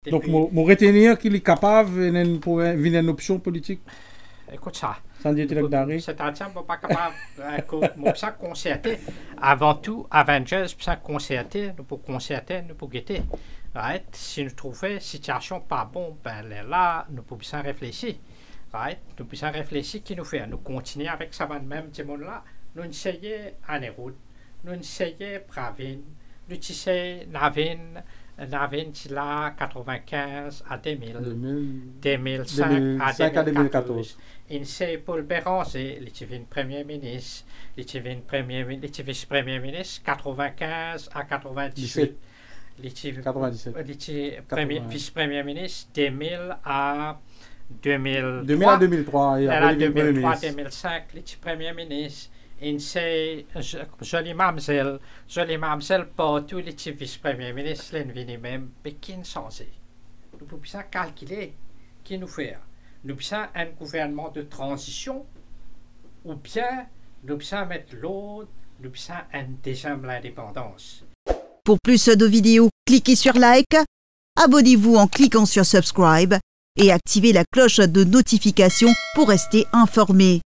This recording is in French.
Donc, vous retenir qu'il est capable de venir une option politique? Écoute ça. C'est-à-dire, pas capable de concerter. Avant tout, Avengers, ça concerter, nous pouvons concerter, nous pouvons guetter. Right? Si nous trouvons une situation pas bonne, ben là, nous pouvons réfléchir. Right? Nous pouvons réfléchir qui nous fait. Nous continuons avec ça même monde-là. Nous essayons à route. Nous essayons Pravin. Nous essayons Navin, c'est là, 95 à 2000, 2005 à 2014. Il s'est Paul Béranger, il était Premier ministre, il était vice-premier ministre, 95 à 98. Il était vice-premier ministre, 2000 à 2003. 2000 à 2003, et à 2005, il était premier ministre. Il s'est joli mamselle partout, il était vice-premier ministre, il est même Pékin changé. Nous pouvons calculer qui nous fait. Nous pouvons un gouvernement de transition, ou bien nous pouvons mettre l'autre, nous pouvons un deuxième l'indépendance. Pour plus de vidéos, cliquez sur like, abonnez-vous en cliquant sur subscribe et activez la cloche de notification pour rester informé.